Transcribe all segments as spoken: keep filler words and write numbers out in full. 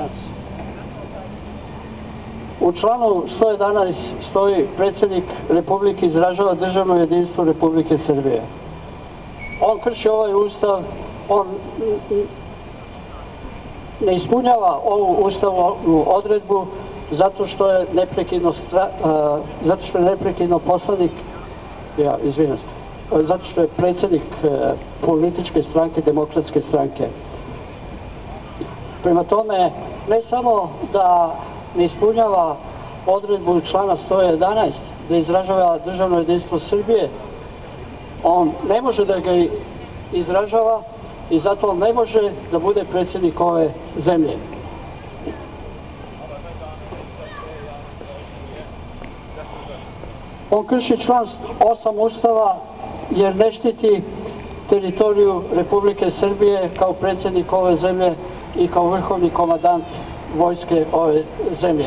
pojedinac. U članu sto jedanaest stoji predsjednik Republike izražava državno jedinstvo Republike Srbije. On krši ovaj ustav, on ne ispunjava ovu ustavnu odredbu zato što je neprekidno, zato što je neprekidno poslanik, ja, izvinjam se, zato što je predsjednik političke stranke, demokratske stranke. Prema tome, ne samo da ne ispunjava odredbu člana sto jedanaest da izražava državno jedinstvo Srbije, on ne može da ga izražava i zato on ne može da bude predsjednik ove zemlje. On krši član osam Ustava jer ne štiti teritoriju Republike Srbije kao predsjednik ove zemlje i kao vrhovni komandant vojske ove zemlje.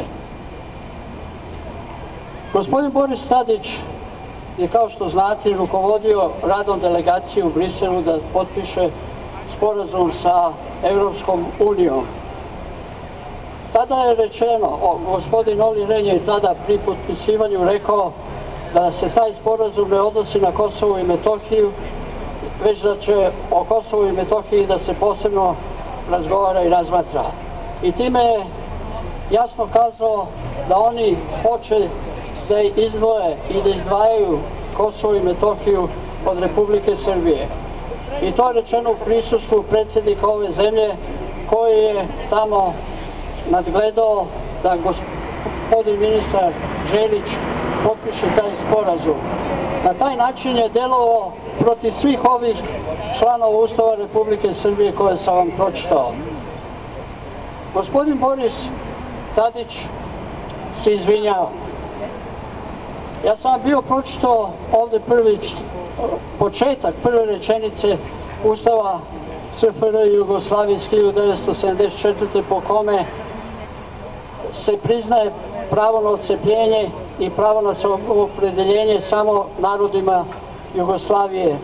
Gospodin Boris Tadić je, kao što znate, rukovodio radom delegacije u Briselu da potpiše sporazum sa Evropskom unijom. Tada je rečeno, o, gospodin Olli Rehn je tada pri potpisivanju rekao da se taj sporazum ne odnosi na Kosovo i Metohiju, već da će o Kosovu i Metohiji da se posebno razgovara i razmatra. I time je jasno kazao da oni hoće da izdvoje i da izdvajaju Kosovo i Metohiju od Republike Srbije. I to je rečeno u prisustvu predsjednika ove zemlje koji je tamo nadgledao da gospodin ministar Želić potpiše taj sporazum. Na taj način je delovao protiv svih ovih članova Ustava Republike Srbije koje sam vam pročitao. Gospodin Boris Tadić se izvinjava. Ja sam vam bio pročitao ovde prvi početak, prve rečenice Ustava S F R Jugoslavije iz hiljadu devetsto sedamdeset četvrte po kome se priznaje pravo na odcepljenje i pravo na samoopredeljenje samo narodima Jugoslavije.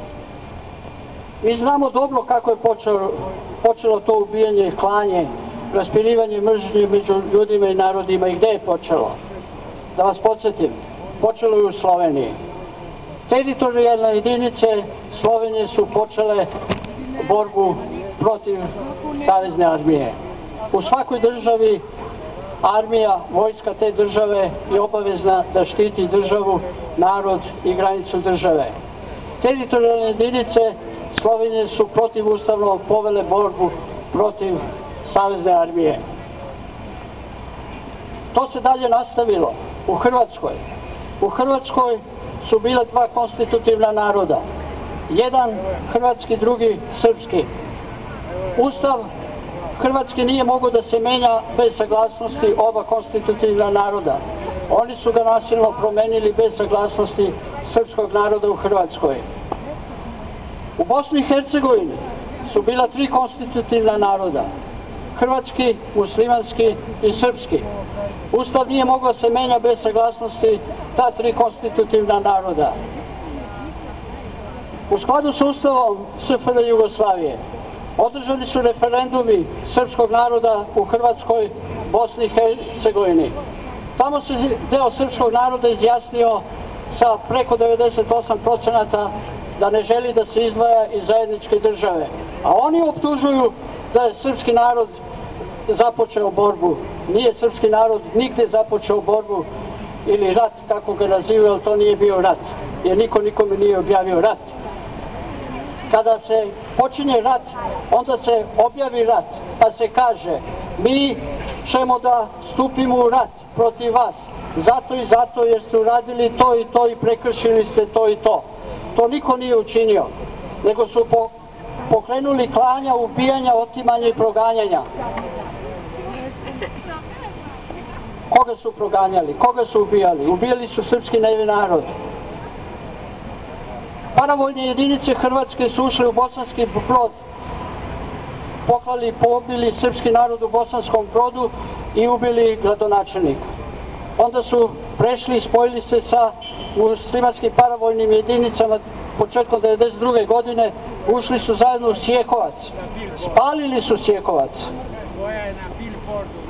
Mi znamo dobro kako je počelo, počelo to ubijanje i klanje, raspirivanje mržnje među ljudima i narodima i gde je počelo. Da vas podsjetim, počelo je u Sloveniji. Teritorijalne jedinice Slovenije su počele borbu protiv savezne armije. U svakoj državi armija, vojska te države je obavezna da štiti državu, narod i granicu države. Teritorijalne jedinice Slovenije su protivustavno povele borbu protiv savezne armije. To se dalje nastavilo u Hrvatskoj. U Hrvatskoj su bile dva konstitutivna naroda. Jedan hrvatski, drugi srpski. Ustav hrvatski nije mogao da se menja bez saglasnosti oba konstitutivna naroda. Oni su ga nasilno promenili bez saglasnosti srpskog naroda u Hrvatskoj. U Bosni i Hercegovini su bila tri konstitutivna naroda. Hrvatski, muslimanski i srpski. Ustav nije mogao se menja bez saglasnosti ta tri konstitutivna naroda. U skladu sa Ustavom S F R Jugoslavije održani su referendumi srpskog naroda u Hrvatskoj, Bosni i Hercegovini. Tamo se deo srpskog naroda izjasnio sa preko devedeset osam procenata da ne želi da se izdvaja iz zajedničke države. A oni optužuju da je srpski narod započeo borbu. Nije srpski narod nigde započeo borbu ili rat, kako ga nazivaju, ali to nije bio rat, jer niko nikome nije objavio rat. Kada se počinje rat, onda se objavi rat, pa se kaže mi ćemo da stupimo u rat protiv vas, zato i zato jer ste uradili to i to i prekršili ste to i to. To niko nije učinio, nego su pokrenuli klanja, ubijanja, otimanja i proganjanja. Koga su proganjali? Koga su ubijali? Ubijali su srpski nevin narod. Paravojne jedinice Hrvatske su ušle u Bosanski Brod, poklali i pobili srpski narod u Bosanskom Brodu i ubili gradonačelnika. Onda su prešli i spojili se sa muslimanskim paravojnim jedinicama početkom devedeset druge godine, ušli su zajedno u Sjekovac. Spalili su Sjekovac. Koja je na billboardu.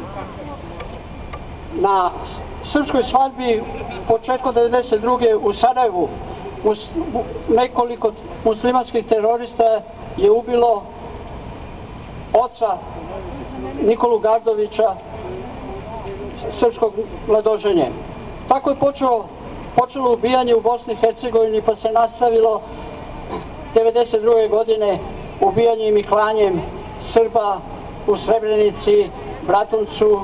Na srpskoj svadbi početkom devedeset druge u Sarajevu nekoliko muslimanskih terorista je ubilo oca Nikolu Gardovića, srpskog mladoženje. Tako je počelo, počelo ubijanje u Bosni i Hercegovini, pa se nastavilo devedeset druge godine ubijanjem i klanjem Srba u Srebrenici, Bratuncu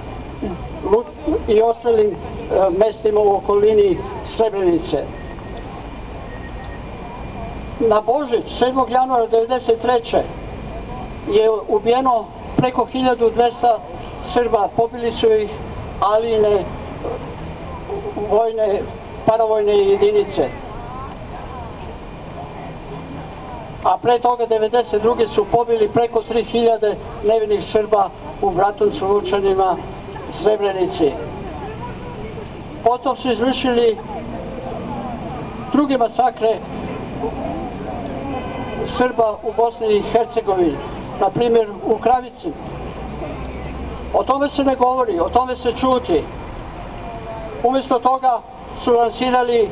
i ostalim mestima u okolini Srebrenice. Na Božić, sedmog januara devedeset treće je ubijeno preko hiljadu dvesta Srba, pobili su ih Alijine vojne, paravojne jedinice. A pre toga devedeset druge su pobili preko tri hiljade nevinih Srba u Bratuncu, Lučanima, Srebrenici. Potom su izvršili druge masakre Srba u Bosni i Hercegovini, na primjer u Kravici. O tome se ne govori, o tome se čuti. Umjesto toga su lansirali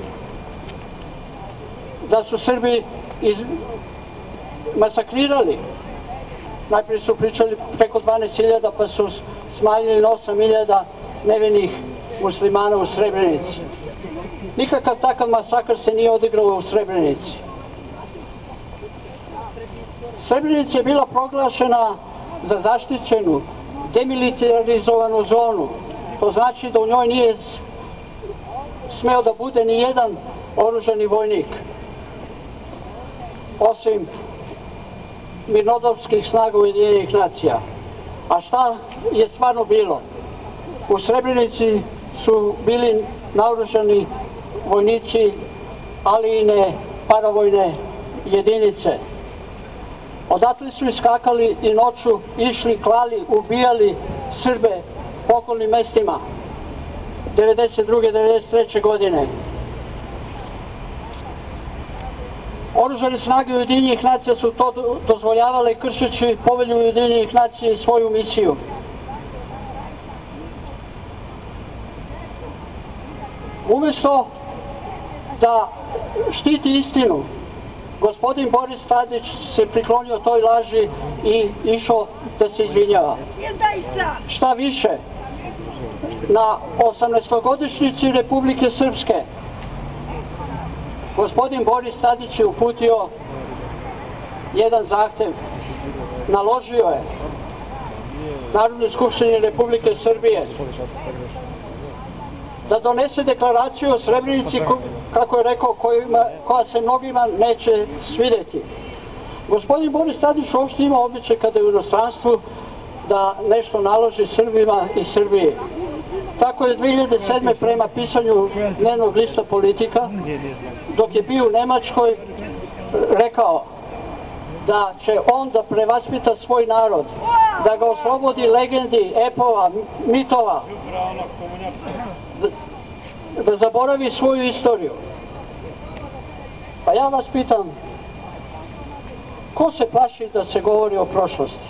da su Srbi iz... masakrirali. Najprije su pričali preko dvanaest hiljada, pa su smanjili na osam hiljada nevinih muslimana u Srebrenici. Nikakav takav masakr se nije odigrao u Srebrenici. Srebrenica je bila proglašena za zaštićenu, demilitarizovanu zonu. To znači da u njoj nije smeo da bude ni jedan oružani vojnik, osim mirnodopskih snaga Ujedinjenih nacija. A šta je stvarno bilo? U Srebrenici su bili naoružani vojnici Alijine paravojne jedinice. Odatle su iskakali i noću išli, klali, ubijali Srbe po okolnim mestima devedeset druge devedeset treće godine. Oružane snage Ujedinjenih nacija su to dozvoljavale kršeći povelju Ujedinjenih nacija i svoju misiju. Umjesto da štiti istinu, gospodin Boris Tadić se priklonio toj laži i išao da se izvinjava. Šta više, na osamnaestogodišnjici Republike Srpske gospodin Boris Tadić je uputio jedan zahtev, naložio je Narodnoj skupštini Republike Srbije da donese deklaraciju o Srebrenici, kako je rekao, koja se mnogima neće svideti. Gospodin Boris Tadić uopšte ima običaj kada je u inostranstvu da nešto naloži Srbima i Srbiji. Tako je dve hiljade sedme prema pisanju dnevnog lista Politika, dok je bio u Nemačkoj, rekao da će on da prevaspita svoj narod, da ga oslobodi legendi, epova, mitova, da zaboravi svoju istoriju. Pa ja vas pitam, ko se plaši da se govori o prošlosti?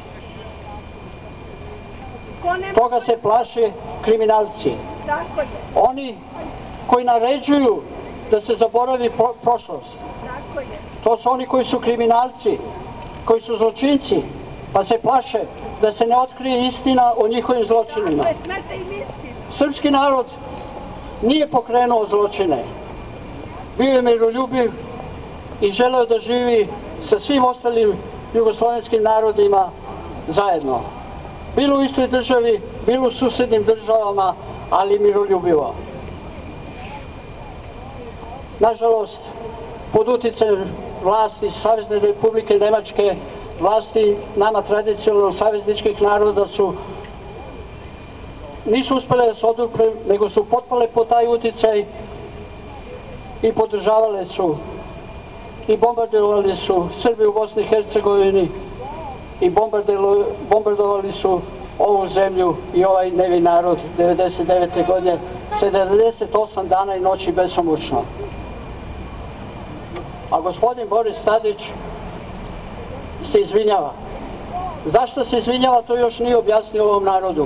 Toga se plaše kriminalci. Oni koji naređuju da se zaboravi prošlost. To su oni koji su kriminalci, koji su zločinci, pa se plaše da se ne otkrije istina o njihovim zločinima. Srpski narod nije pokrenuo zločine. Bio je miroljubiv i želeo da živi sa svim ostalim jugoslovenskim narodima zajedno. Bilo u istoj državi, bilo u susednim državama, ali miroljubivo. Nažalost, pod uticajem vlasti Savezne Republike Nemačke, vlasti nama tradicionalno savezničkih naroda su nisu uspjele da se odupre, nego su potpale pod taj uticaj i podržavale su i bombardovali su Srbi u Bosni i Hercegovini i bombardovali su ovu zemlju i ovaj nevin narod devedeset devete godine, sedamdeset osam dana i noći besomučno. A gospodin Boris Tadić se izvinjava. Zašto se izvinjava, to još nije objasnio ovom narodu.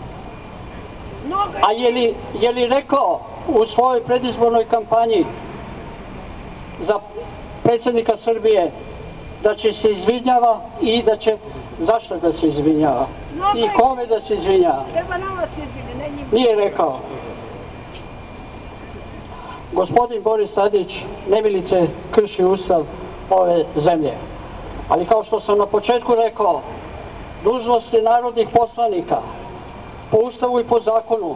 A je li, je li rekao u svojoj predizbornoj kampanji za predsjednika Srbije da će se izvinjava i da će, zašto da se izvinjava i kome da se izvinjava? Nije rekao. Gospodin Boris Tadić nemilice krši ustav ove zemlje, ali kao što sam na početku rekao, dužnost je narodnih poslanika po ustavu i po zakonu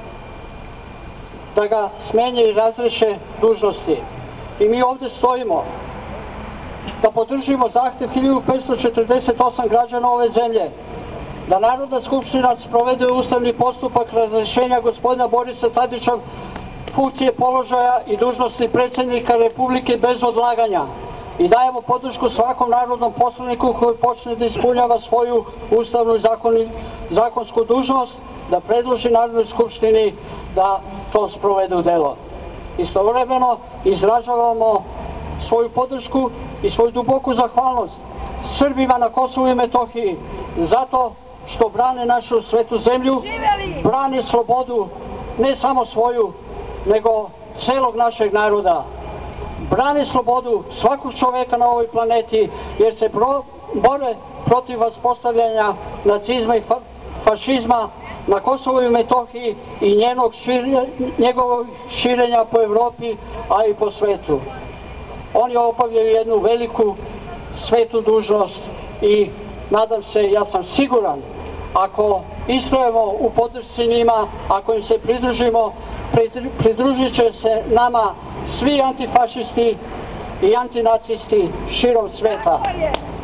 da ga smenje i razreše dužnosti. I mi ovdje stojimo da podržimo zahtev hiljadu petsto četrdeset osam građana ove zemlje, da Narodna skupština sprovede ustavni postupak razrešenja gospodina Borisa Tadića funkcije, položaja i dužnosti predsjednika Republike bez odlaganja i dajemo podršku svakom narodnom poslaniku koji počne da ispunjava svoju ustavnu i zakonsku dužnost, da predloži Narodnoj skupštini da to sprovede u delo. Istovremeno izražavamo svoju podršku i svoju duboku zahvalnost Srbima na Kosovu i Metohiji zato što brane našu svetu zemlju, brane slobodu ne samo svoju, nego celog našeg naroda. Brane slobodu svakog čoveka na ovoj planeti jer se bore protiv vaspostavljanja nacizma i fašizma na Kosovu i Metohiji i njegovog širenja po Evropi, a i po svetu. Oni obavljaju jednu veliku svetu dužnost i nadam se, ja sam siguran, ako istrajemo u podršci njima, ako im se pridružimo, pridružit će se nama svi antifašisti i antinacisti širom sveta.